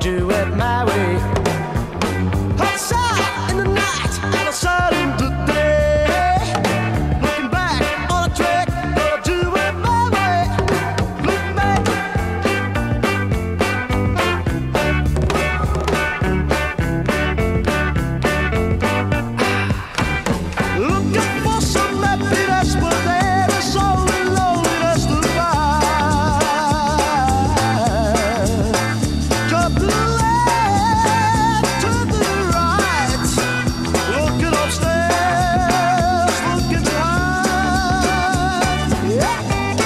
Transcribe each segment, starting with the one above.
do it my way. Outside in the night, outside in the day. Looking back on a track, gonna do it my way. Look back. Looking for some happiness, but there is only loneliness to find. Jump to the left, turn to the right. Looking upstairs, looking behind. Yeah.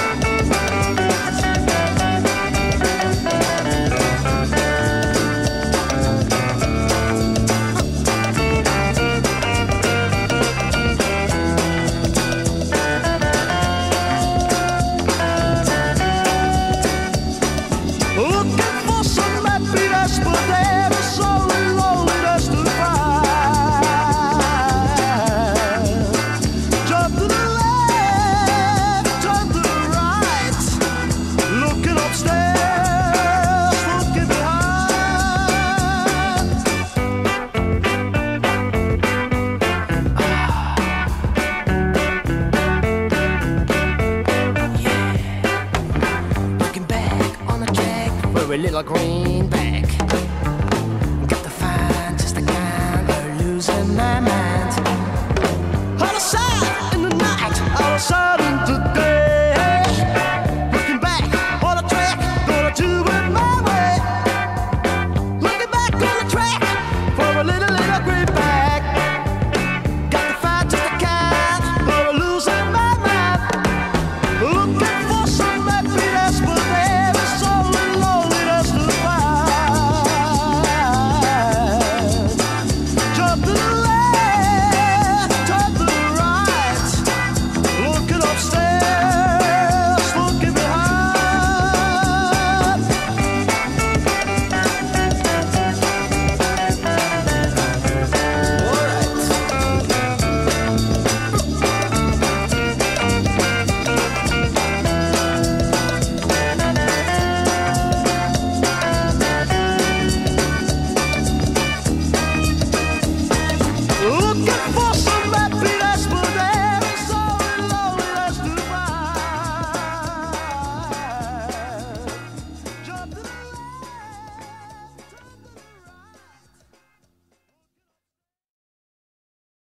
Looking for some happiness, but there is only loneliness to find. Jump to the left, turn to the right. Looking upstairs, looking behind. Looking back on the track for a little greenback. Got to find just the kind of losing my mind. On the side.